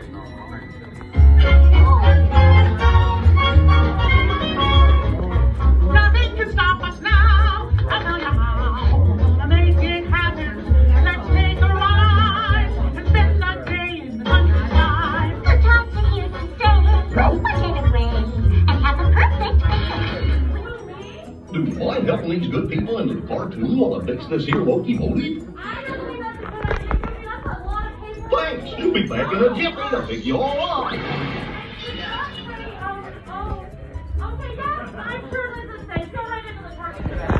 Nothing can stop us now. I'll tell you how. To make it happen, let's take a ride and spend a day in the countryside. The cats are here to stay. We're getting away and have a perfect day. Do you mind helping these good people into the cartoon while I fix this here locomotive? Thanks, you'll be back in a jiffy to pick you all up. Okay, guys, I'm sure Liz is safe. Go right into the parking lot.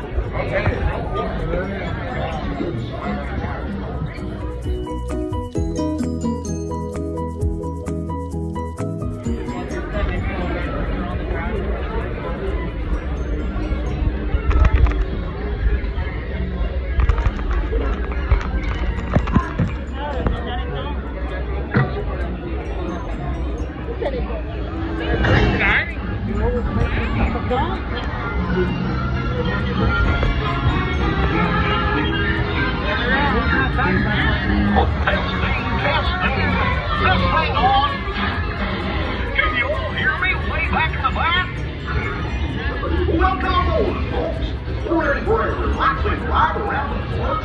Testing. This thing on. Can you all hear me way back in the back? Welcome aboard, folks. We're ready for a relaxing ride around the fort.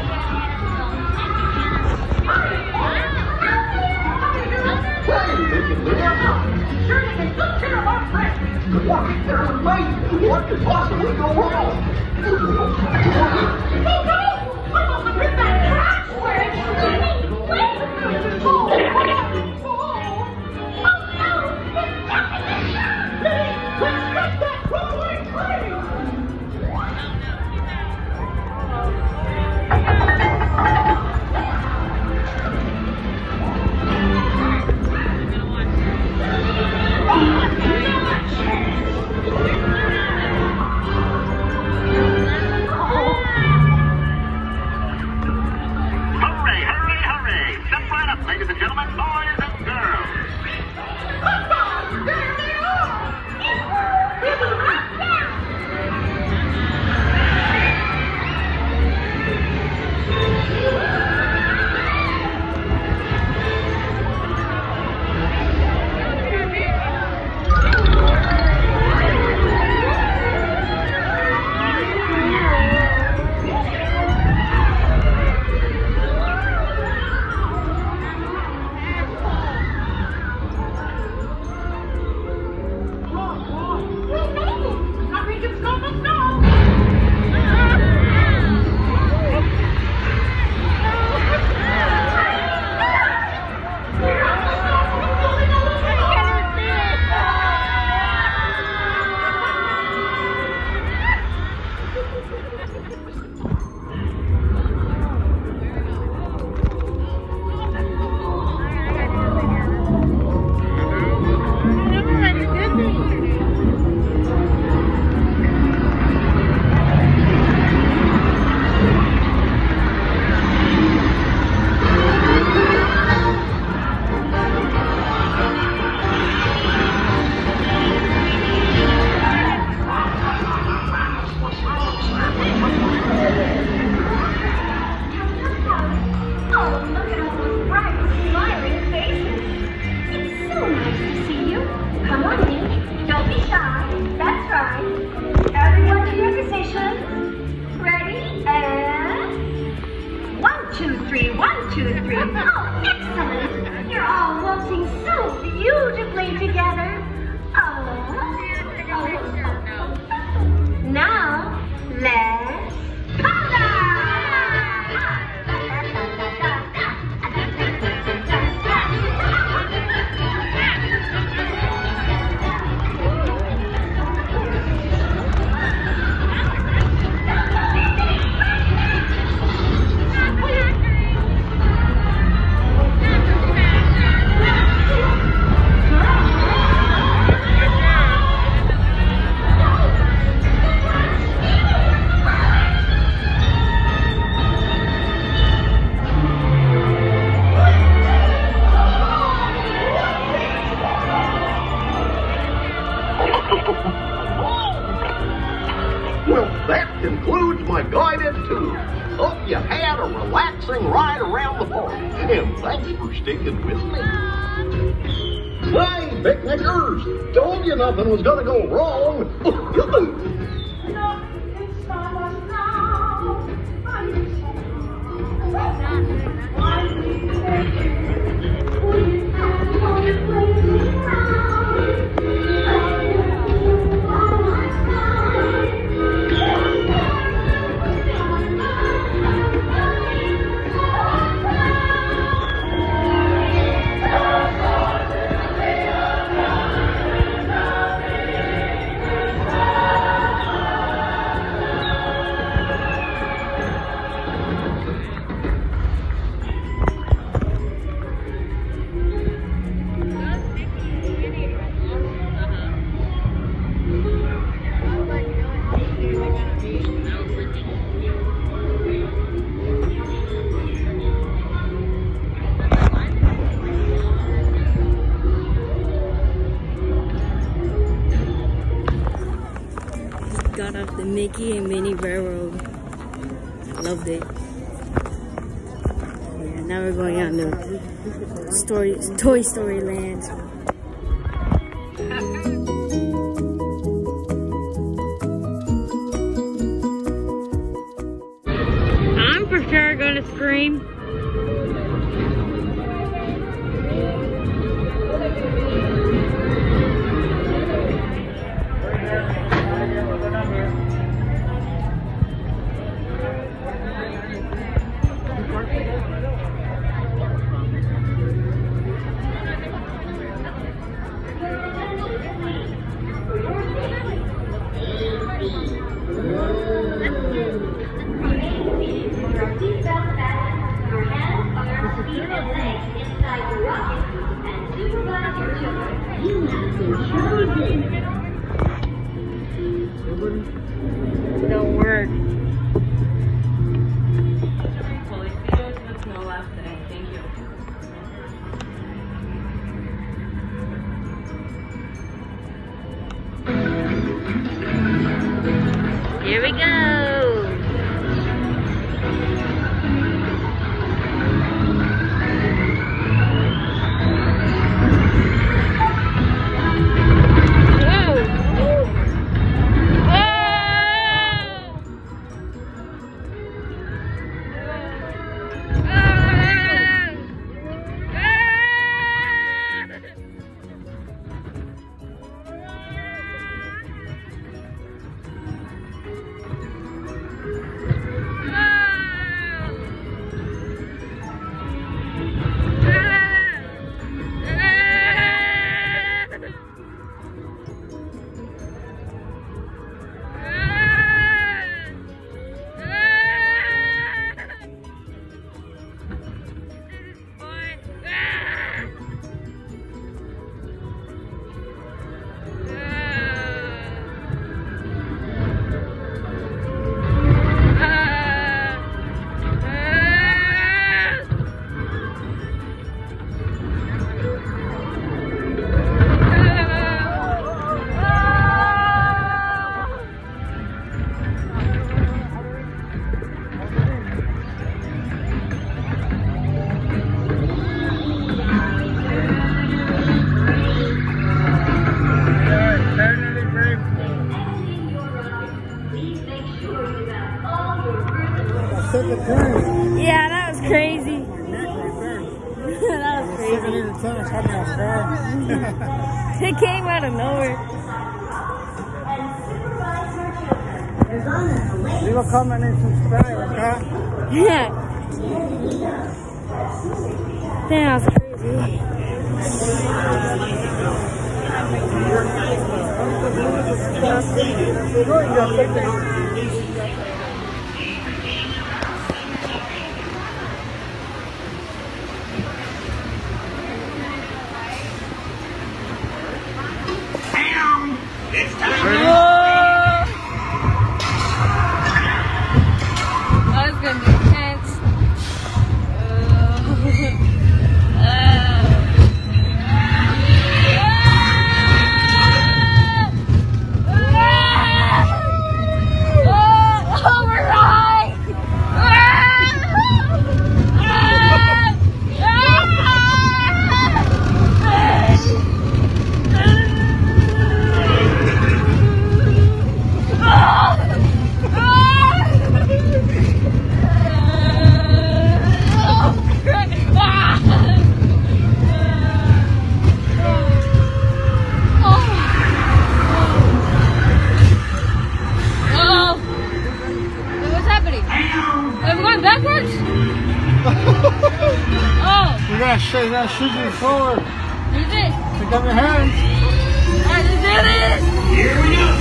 Hey, they can live. Sure, you can look here about Fred. What? There's a mate. What could possibly go wrong? Oh, no! I must have hit that track switch. Ladies and gentlemen, boys and girls. There they are! Well, that concludes my guided tour. Hope you had a relaxing ride around the park, and thanks for sticking with me. Hey, picnickers! Told you nothing was gonna go wrong. Got off the Mickey and Minnie Railroad. Loved it. Yeah, now we're going on to Toy Story Land. I'm for sure gonna scream. Don't work. Here we go. Yeah, that was crazy. That was crazy. It came out of nowhere. Leave a comment and subscribe, okay? Yeah. That was crazy. It's time. That's gonna be intense. says that shooting forward. Use it. Pick up your hands. I just did it. Here we go.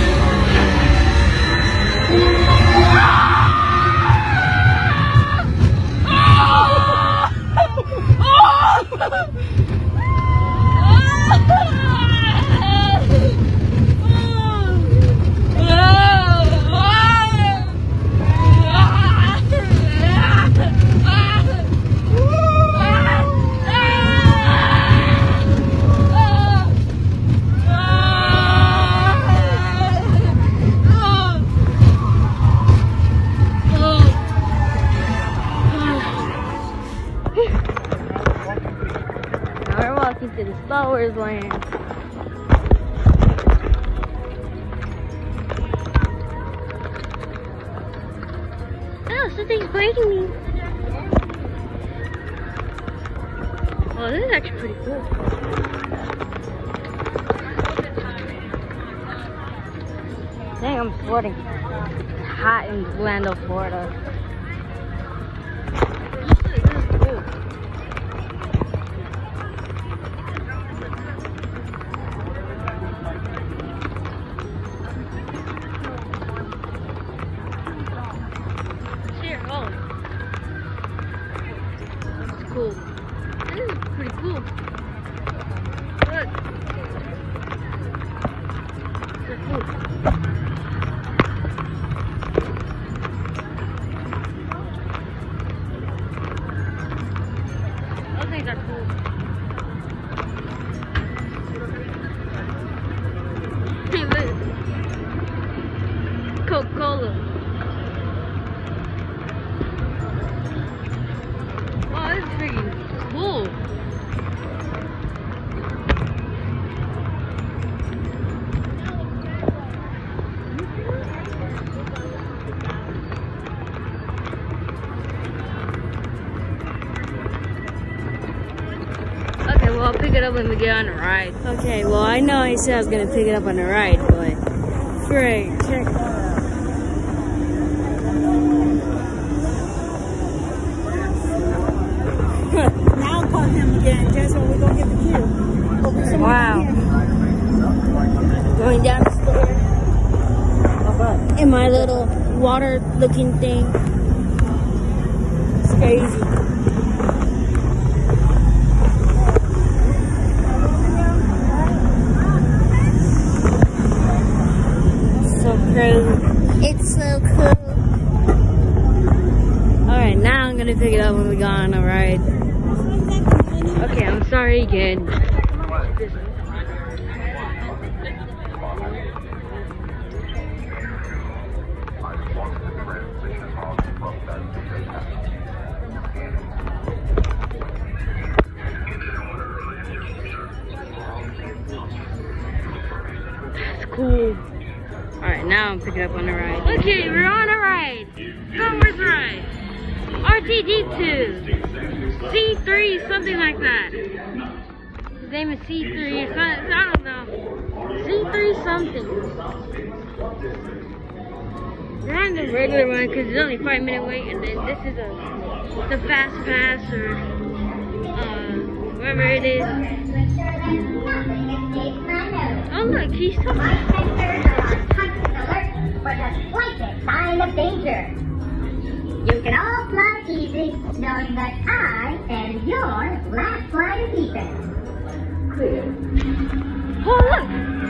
We're walking to the Star Wars land. Oh, something's breaking me. Oh, this is actually pretty cool. Dang, I'm sweating. It's hot in Orlando, Florida. This is cool. That's cool. This is pretty cool. Look. They're cool. Those things are cool. Hey, look. Coca-Cola. Wow, this is freaking cool. Okay, well, I'll pick it up when we get on the ride. Okay, well, I know I said I was gonna pick it up on the ride, but great, check that out. Now call him again, just when we go get the cue. Wow. Going down the stairs in my little water looking thing. It's crazy. So crazy. It's so cool. Alright, now I'm gonna pick it up when we go on a ride. Okay, I'm sorry again. That's cool. Alright, now I'm picking up on the ride. Okay, we're on a ride. Star Wars ride. RTD2. C3, something like that. His name is C3 or something, I don't know. C3 something. We're on the regular one because it's only a 5-minute wait, and then this is the fast pass or whatever it is. Oh look, he's talking. For the slightest sign of danger. You can all fly easy, knowing that I am your last line of defense. Clear. Oh look!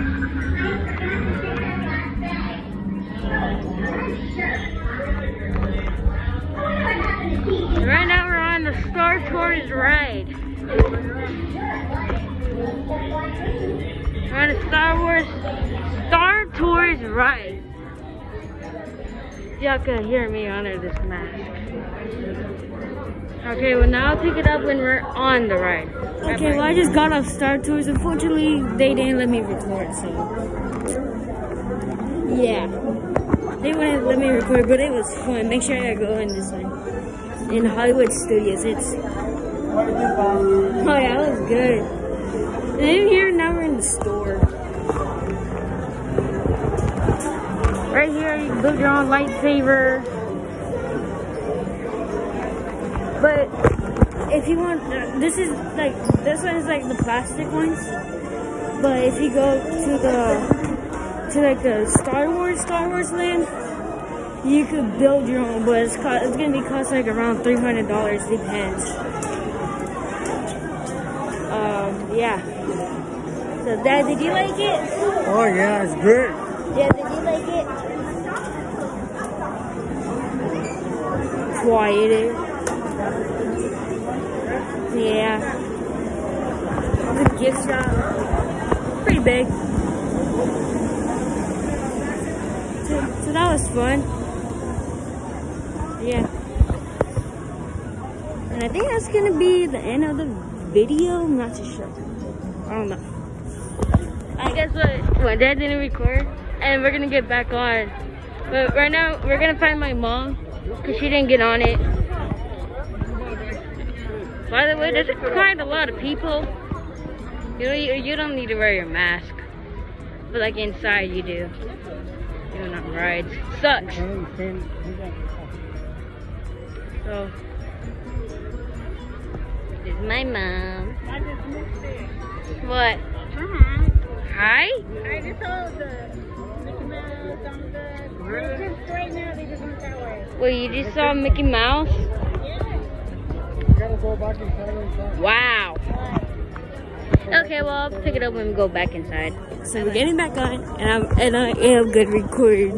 Right now we're on the Star Tours ride. We're on the Star Tours ride. Y'all can hear me under this mask. Okay, well now I'll pick it up when we're on the ride. Okay, well I just got off Star Tours. Unfortunately, they didn't let me record, so yeah. They wouldn't let me record, but it was fun. Make sure I go in this one. In Hollywood Studios. It's oh yeah, it was good. And in here, now we're in the store. Right here, you can build your own lightsaber. But if you want, this one is like the plastic ones. But if you go to the Star Wars land, you could build your own. But it's gonna be cost like around $300. Depends. Yeah. So Dad, did you like it? Oh yeah, it's great. Yeah, did you like it? Quiet. Yeah. The gift shop. Pretty big. So that was fun. Yeah. And I think that's gonna be the end of the video. I'm not too sure. I don't know. I guess what Dad didn't record, and we're gonna get back on. But right now we're gonna find my mom because she didn't get on it. By the way, there's quite a lot of people. You don't need to wear your mask, but like inside you do. Even on rides, sucks. So this is my mom. I just missed it. What? Hi? I just saw the Mickey Mouse on the just right now. They just went that way. Well, you just saw Mickey Mouse? Yeah. Gotta go back inside. Wow. Okay, well, I'll pick it up when we go back inside. So we're getting back on, and I am good recording.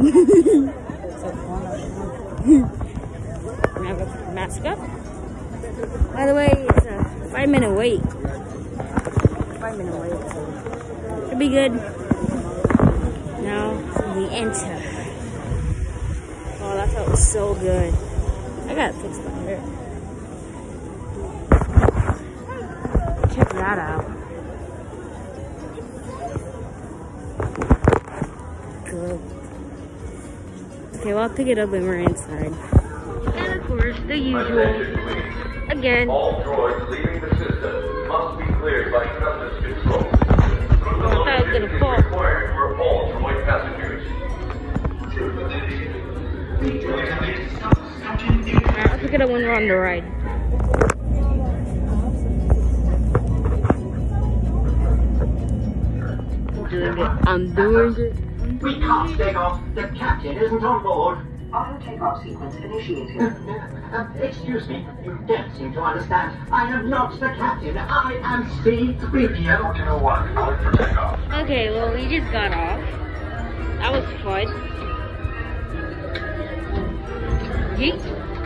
I'm gonna put the mask up. By the way, it's a 5-minute wait. 5-minute wait. It'll be good. Now we enter. Oh, that felt so good. I gotta fix my hair. Check that out. Good. Okay, well, I'll pick it up when we're inside. And of course, the usual. Again. All droids leaving the system must be cleared by customs control. I thought I was gonna fall. Required for all droid passengers. Alright, I'll pick it up when we're on the ride. I'm doing it. We can't take off. The captain isn't on board. Auto takeoff sequence initiated. Excuse me, you don't seem to understand. I am not the captain. I am C-3PO. You know what? Clear for takeoff. Okay, well, we just got off. That was fun. Yeet.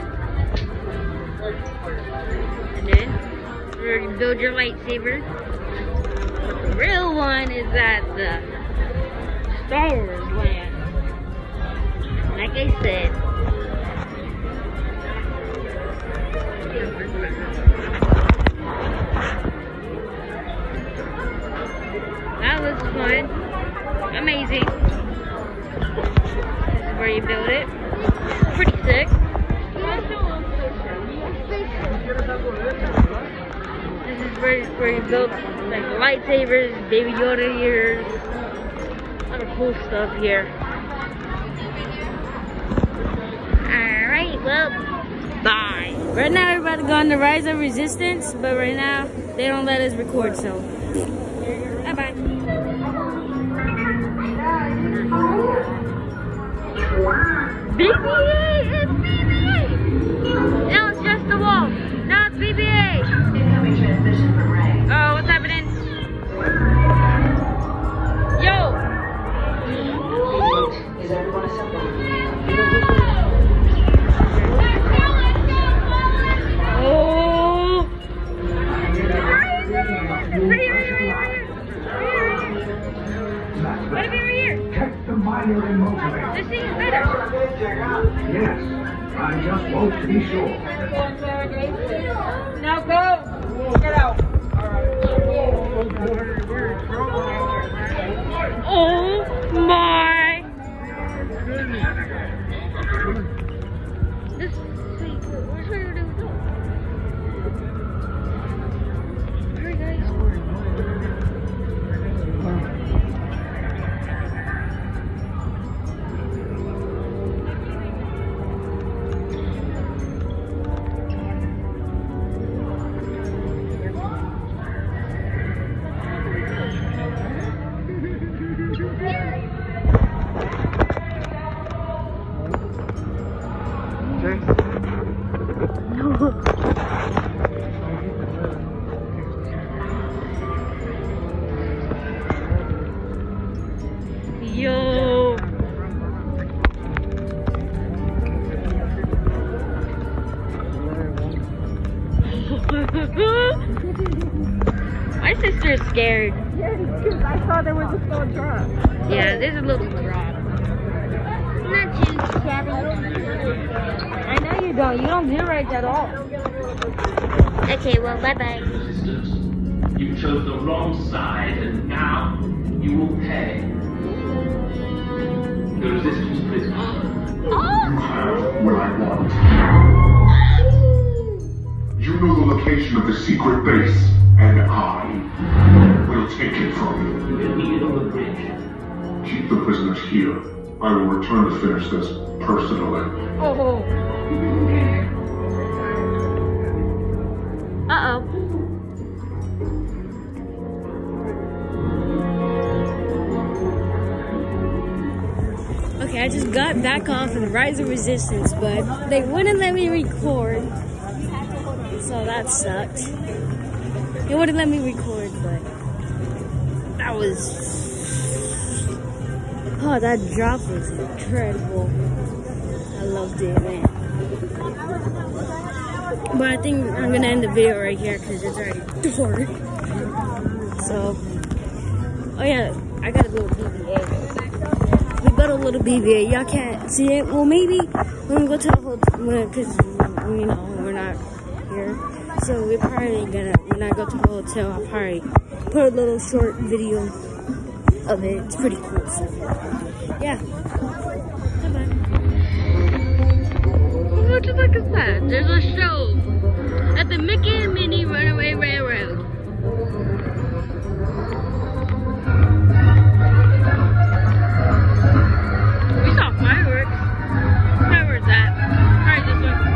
And then, we're gonna build your lightsaber. But the real one is at the Star Wars land. Like I said. That was fun. Amazing. This is where you build it. Pretty sick. This is where you build like lightsabers, Baby Yoda ears, a lot of cool stuff here. Alright, well, bye. Right now we're about to go on the Rise of Resistance, but right now they don't let us record, so bye-bye. BB-8! It's BB-8! No, it's just the wolf. No, it's BB-8! Incoming transmission from Ray. Oh, what's happening? Yo! Is everyone assembled? Oh! Right here! Check the minor immobilizer. This thing is better. Yes, I just want to be sure. Now go. Get out. Oh my! This where's where to go? Hurry, guys! scared. Yeah, because I saw there was a small drop. Yeah, there's a little drop. Not too shabby. I know you don't. You don't do right at all. Okay, well, bye-bye. You chose the wrong side, and now you will pay. The resistance prisoner. You have what I want. You know the location of the secret base, and I will take it from you. You'll meet it on the bridge. Keep the prisoners here. I will return to finish this personally. Oh. Uh-oh. Okay, I just got back off of the Rise of Resistance, but they wouldn't let me record. So that sucked. They wouldn't let me record, but that was... Oh, that drop was incredible. I loved it, man. But I think I'm gonna end the video right here because it's already dark. So, oh yeah, I got a little BBA. We got a little BBA. Y'all can't see it. Well, maybe when we go to the hotel, because you know we're not here. So we're probably gonna, when I go to the hotel, I'll probably put a little short video of it. It's pretty cool. So yeah. Bye-bye. What the fuck is that? There's a show at the Mickey and Minnie Runaway Railroad. We saw fireworks. Fireworks at? Alright, this one.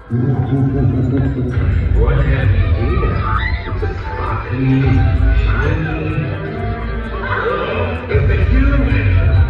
What have you here? It's a sparkly, shiny. Oh, it's a human.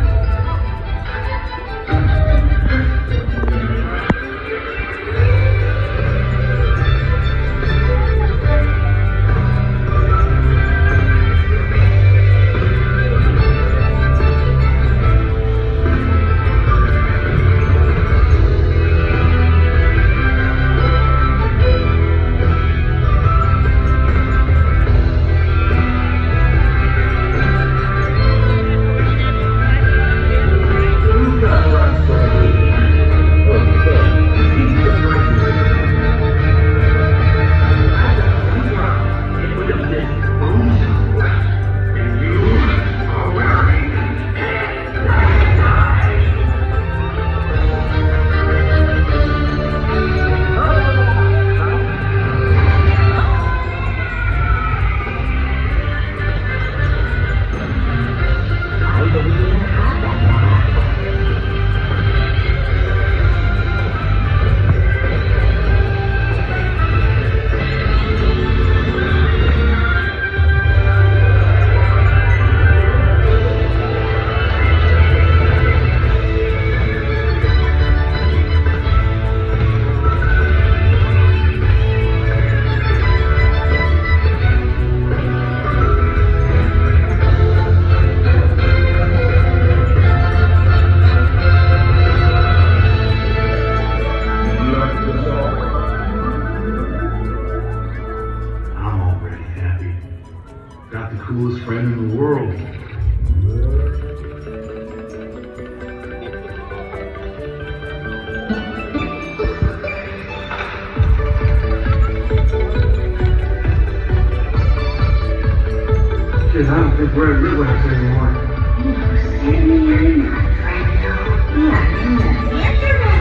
Got the coolest friend in the world. Shit, I don't think we're at Relax anymore. No, certainly I'm not, Franco. We are in the internet.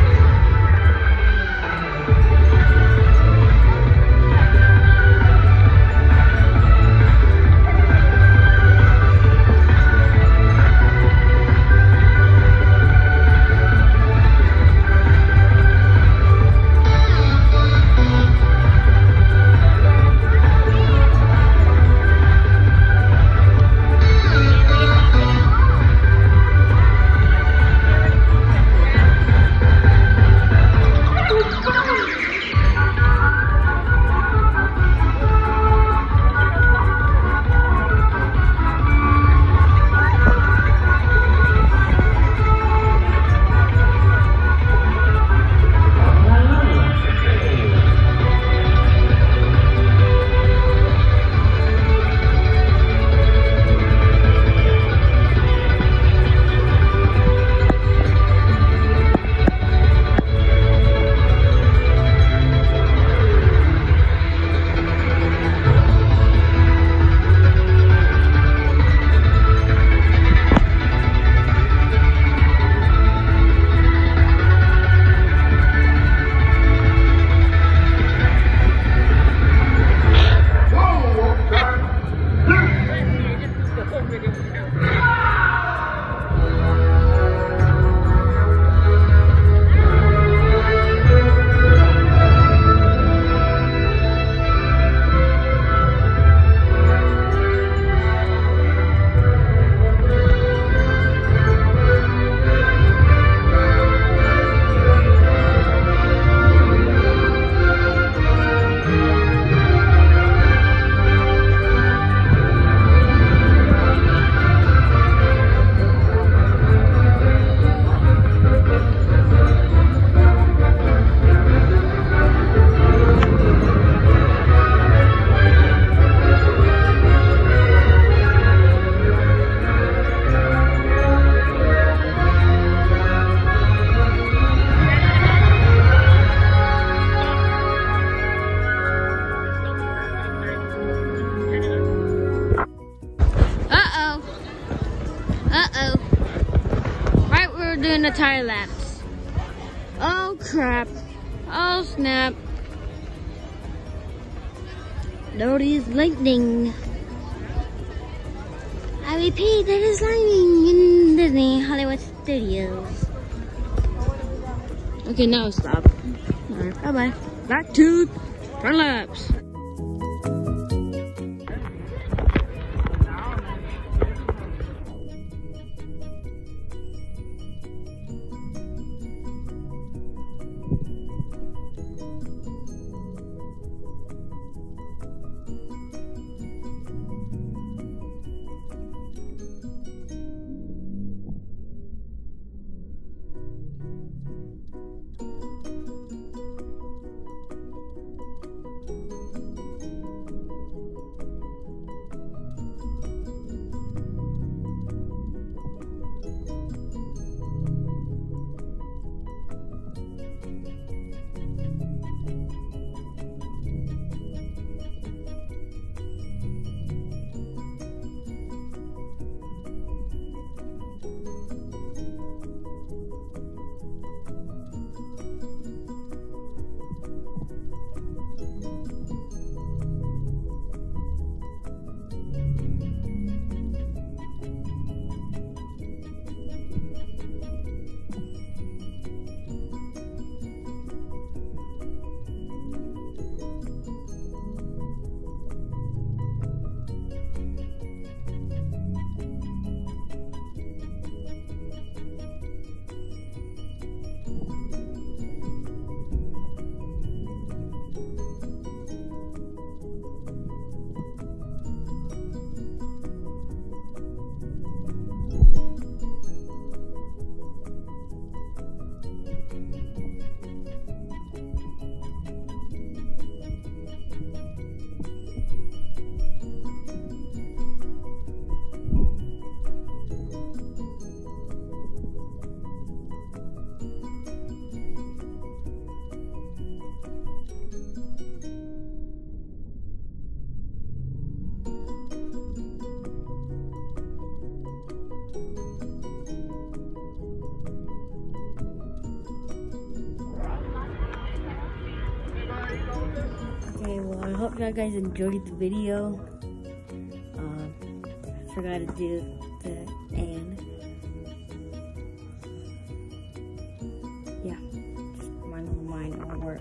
Doing a tire lapse. Oh crap. Oh snap. Notice lightning. I repeat, that is lightning in Disney Hollywood Studios. Okay, now stop. Alright, bye-bye. Back to Run Labs. Okay, well, I hope you guys enjoyed the video. I forgot to do the and. Yeah, just my little mind won't work.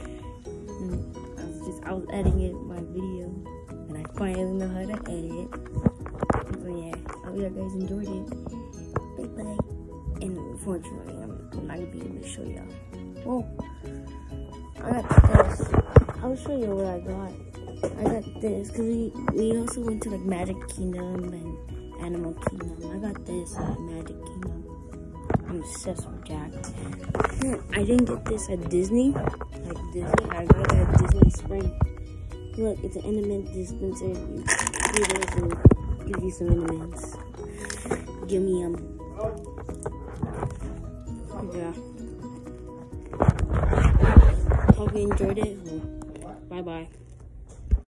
I was editing my video, and I finally know how to edit. So yeah, I hope you guys enjoyed it. Bye bye. And unfortunately, I'm not gonna be able to show y'all. Well, I got this. I'll show you what I got. I got this because we also went to like Magic Kingdom and Animal Kingdom. I got this at Magic Kingdom. I'm obsessed with Jack. I didn't get this at Disney. Like Disney, I got it at Disney Spring. Look, it's an M&M dispenser. You this and give you some M&Ms. Give me yeah. Hope you enjoyed it. Bye bye.